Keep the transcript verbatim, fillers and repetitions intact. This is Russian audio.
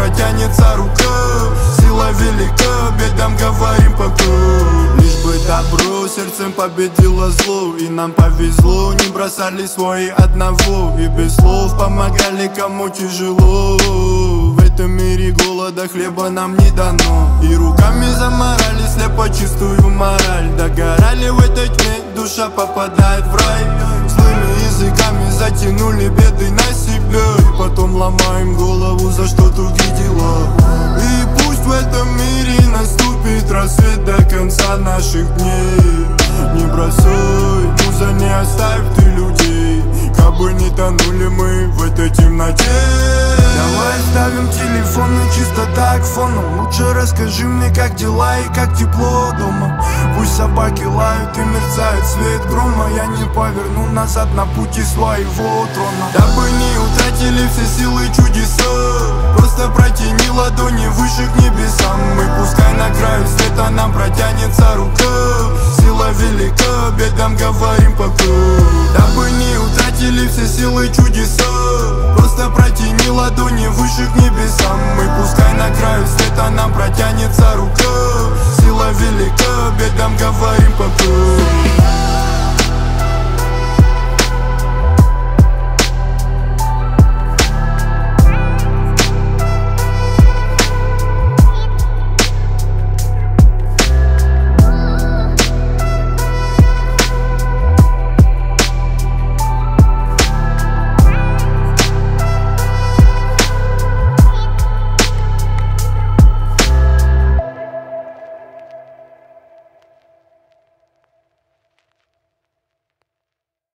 протянется рука. Сила велика, бедам говорим пока. Лишь бы добро сердцем победило зло, и нам повезло, не бросали свои одного, и без слов помогали кому тяжело. В этом мире голода хлеба нам не дано, и руками заморали слепо чистую мораль. Догорали в этой тьме, душа попадает в рай. Злыми языками затянули беды на себя, и потом ломаем голову за что другие дела. И пусть в этом мире наступит рассвет до конца наших дней. Не бросай, муза, не оставь ты людей, кабы не тонули мы в этой темноте. Давай ставим телефоны чисто так фоном. Лучше расскажи мне, как дела и как тепло дома. Пусть собаки лают и мерцает свет грома, я не поверну назад на пути своего трона. Дабы не утратили все силы чудеса, просто протяни ладони выше к небесам. Мы пускай на краю света нам протянется рука. Сила велика, бедам говорим пока. Дабы не утратили все силы чудеса, просто протяни ладони выше к небесам. Мы пускай на краю света нам протянется рука. Сила велика, бедам говорим пока.